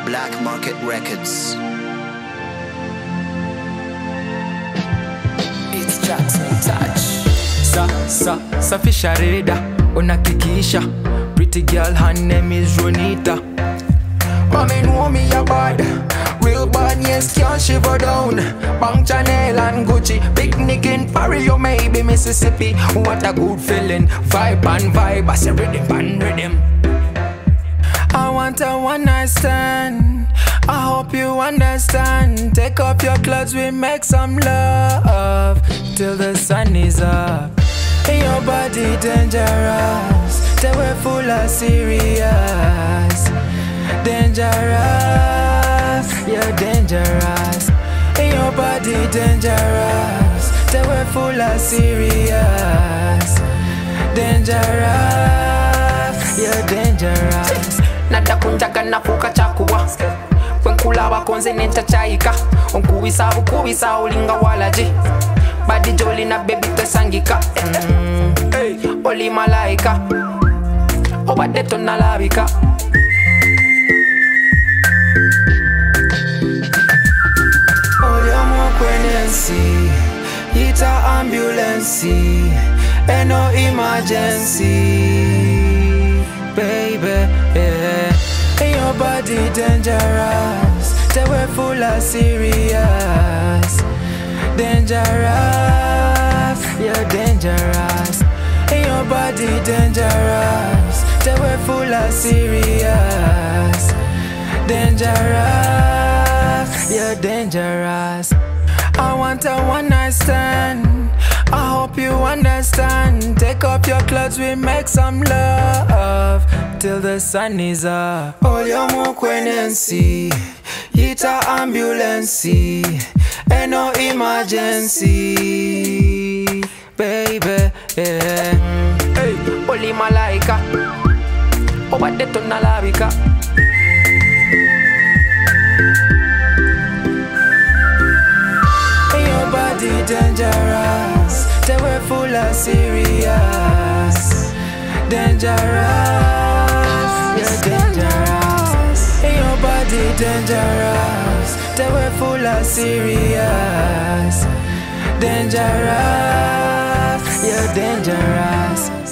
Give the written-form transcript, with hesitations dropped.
Black Market Records. It's Jackson Touch. Safisha reda, unakikisha. Pretty girl, her name is Ronita. Mommy know me a bad, real bad, yes, can't shiver down. Bang Chanel and Gucci, picnic in Paris or maybe Mississippi. What a good feeling, vibe and vibe, I say rhythm and rhythm. I want a one night stand, I hope you understand. Take off your clothes, we make some love till the sun is up. Your body dangerous, they were full of serious. Dangerous, you're dangerous. Your body dangerous, they were full of serious. Dangerous, you're dangerous. Nada kunjaga na fuka chakuwa Wenkula wakonze nenta chaika Onkuwisa ulinga walaji Badi joli na baby tesangika Oli malaika Obadeto na labika Oliomo kwenensi Ita ambulance Eno emergency Baby, yeah. Your body dangerous, they were full of serious. Dangerous, you're dangerous. Your body dangerous, they were full of serious. Dangerous, you're dangerous. I want a one night stand, I hope you understand. Take off your clothes, we make some love till the sun is up. Oliomo kwenensi, ita ambulance, eno emergency. Baby, yeah. Oli malaika, obadeto na labika. Dangerous, they were full of serious. Dangerous, you're dangerous. Your body dangerous, they were full of serious. Dangerous, you're dangerous.